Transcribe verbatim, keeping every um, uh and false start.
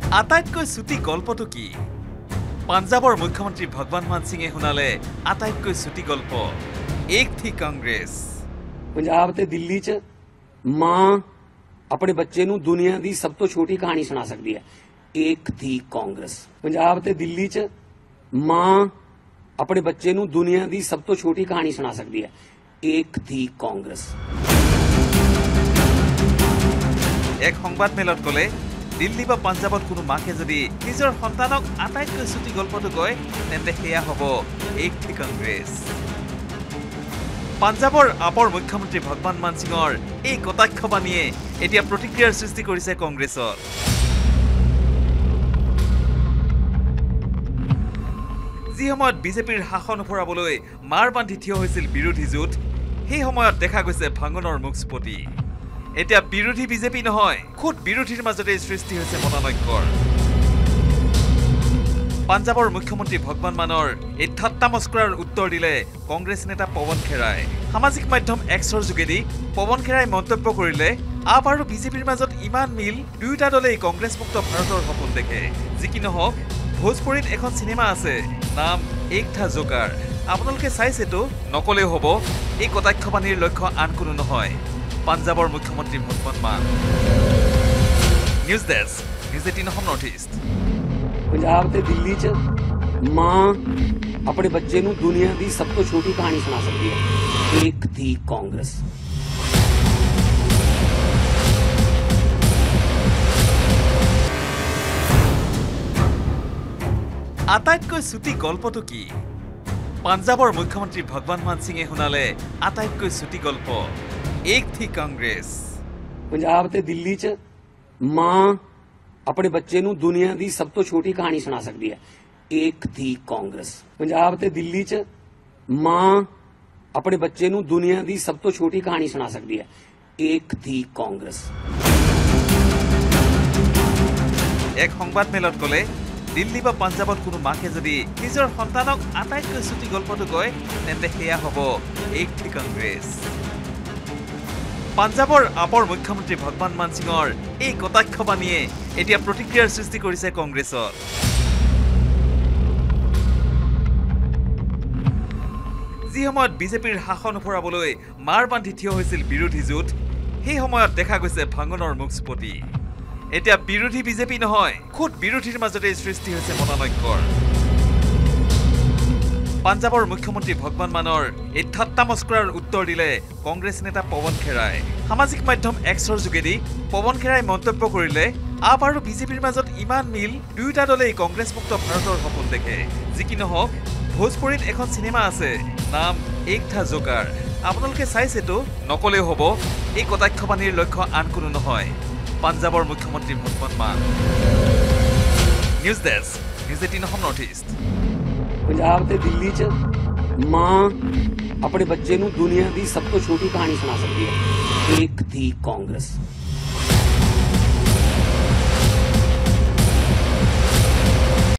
আটাইতকৈ ছুটি গল্পটো কি পাঞ্জাবৰ মুখ্যমন্ত্ৰী ভগৱন্ত মান সিঙে শুনালে আটাইতকৈ ছুটি গল্প এক থी कांग्रेस पंजाब ते दिल्ली च मां अपने बच्चे नूं दुनिया दी सब तो छोटी कहानी सुना सकती है एक थी कांग्रेस पंजाब ते दिल्ली च मां अपने बच्चे नूं दुनिया दी सब तो छोटी कहानी सुना सकती है एक थी कांग्रेस एक সংবাদ মেলত কলে দিল্লী বা পাঞ্জাবত কোনো মাকে যদি নিজৰ সন্তানক আটাইতকৈ ছুটি গল্পটো কয় তেন্তে হেয়া হ'ব এক থी कांग्रेस পাঞ্জাবৰ আপৰ মুখ্যমন্ত্ৰী ভগৱন্ত মান সিঙৰ এই কটাক্ষ বাণীয়ে এতিয়া প্ৰতিক্ৰিয়াৰ সৃষ্টি কৰিছে কংগ্ৰেছৰ যি সময়ত বিজেপিৰ শাসন উফৰাবলৈ মাৰ বান্ধি থিয় হৈছিল বিৰোধী জোট সেই সময়ত দেখা গৈছে ভাঙনৰ মুখস্পতি এতিয়া বিৰোধী বিজেপি নহয় খুদ বিৰোধীৰ মাজতে সৃষ্টি হৈছে মতানৈক্যৰ পাঞ্জাবৰ মুখ্যমন্ত্ৰী ভগৱন্ত মানৰ এই ঠাট্টা মস্কৰাৰ উত্তৰ দিলে কংগ্ৰেছ নেতা পৱন খেৰাই সামাজিক মাধ্যম এক্সৰ যোগেদি পৱন খেৰাই মন্তব্য কৰিলে আপ আৰু বিজেপিৰ মাজত ইমান মিল দুয়োটা দলে কংগ্ৰেছ মুক্ত ভাৰতৰ সপোন দেখে যি কি নহওক ভোজপুৰীত এখন সিনেমা আছে নাম এক থা জোকাৰ আপোনালোকে চাইছেতো নকলেও হ'ব এই কটাক্ষ বাণীৰ লক্ষ্য আন কোনো নহয় পাঞ্জাবৰ মুখ্যমন্ত্ৰী Bhagwant Mann news desk news eighteen Assam north east Punjab ते दिल्ली च मां अपने बच्चे नूं दुनिया दी सब तो छोटी कहानी सुना सकती है एक थी कांग्रेस আটাইতকৈ ছুটি গল্পটো কি পাঞ্জাবৰ মুখ্যমন্ত্ৰী ভগৱন্ত মান সিঙে শুনালে আটাইতকৈ ছুটি গল্প এক थी कांग्रेस पंजाब ते दिल्ली च मां अपने बच्चे नूं दुनिया दी सब तो छोटी कहानी सुना सकती है एक थी कांग्रेस पंजाब ते दिल्ली च मां अपने बच्चे नूं दुनिया दी सब तो छोटी कहानी सुना सकती है एक थी कांग्रेस एक সংবাদ মেলত কলে দিল্লী বা পাঞ্জাবত কোনো মাকে যদি নিজৰ সন্তানক আটাইতকৈ ছুটি গল্পটো কয় তেন্তে হেয়া হ'ব এক थी कांग्रेस পাঞ্জাবৰ আপৰ মুখ্যমন্ত্ৰী ভগৱন্ত মান সিঙৰ এই কটাক্ষ বাণীয়ে এতিয়া প্ৰতিক্ৰিয়াৰ সৃষ্টি কৰিছে কংগ্ৰেছৰ যি সময়ত বিজেপিৰ শাসন উফৰাবলৈ মাৰ বান্ধি থিয় হৈছিল বিৰোধী জোট সেই সময়ত দেখা গৈছে ভাঙনৰ মুখস্পতি এতিয়া বিৰোধী বিজেপি নহয় খুদ বিৰোধীৰ মাজতে সৃষ্টি হৈছে মতানৈক্যৰ পাঞ্জাবৰ মুখ্যমন্ত্ৰী ভগৱন্ত মানৰ এই ঠাট্টা মস্কৰাৰ উত্তৰ দিলে কংগ্ৰেছ নেতা পৱন খেৰাই সামাজিক মাধ্যম এক্সৰ যোগেদি পৱন খেৰাই মন্তব্য কৰিলে আপ আৰু বিজেপিৰ মাজত ইমান মিল দুয়োটা দলে কংগ্ৰেছ মুক্ত ভাৰতৰ সপোন দেখে যি কি নহওক ভোজপুৰীত এখন সিনেমা আছে নাম এক থা জোকাৰ আপোনালোকে চাইছেতো নকলেও হ'ব এই কটাক্ষ বাণীৰ লক্ষ্য আন কোনো নহয় পাঞ্জাবৰ মুখ্যমন্ত্ৰী Bhagwant Mann news desk news eighteen Assam north east Punjab ते दिल्ली च मां अपने बच्चे नूं दुनिया दी सब तो छोटी कहानी सुना सकती है एक थी कांग्रेस